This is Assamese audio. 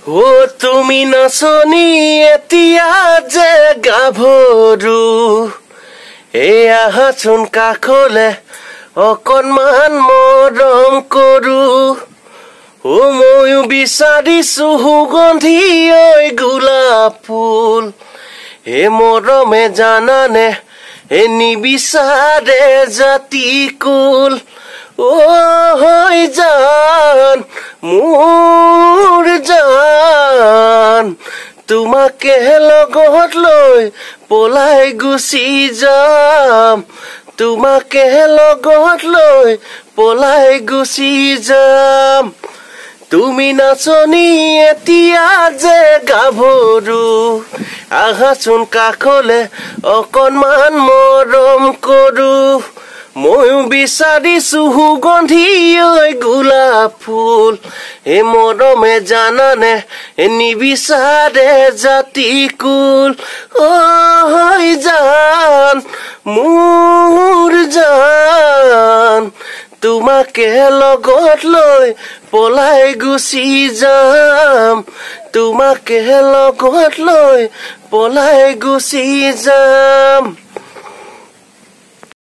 ও তুমি নাচনি এতিয়া যে গাভৰু আহাচোন কাষলে অকণমান মৰম কৰো ও ময়ো বিচাৰিছো সুগন্ধি ঐ গোলাপ ফুল মৰমে জানানে নিবিচাৰে জাতি কুল ও হৈ জান মোৰ জান তোমাকে লগত লৈ পলাই গুচি যাম তোমাকে লগত লৈ পলাই গুচি যাম তুমি নাচনি এতিয়া যে গাভৰু আহাচোন কাষলে অকণমান মৰম কৰো ময়ো বিচাৰিছো সুগন্ধি ঐ গোলাপ ফুল মৰমে জানানে নিবিচাৰে জাতি কুল ও হৈ জান মোৰ জান তোমাকে লগত লৈ পলাই গুচি যাম তোমাকে লগত লৈ পলাই গুচি যাম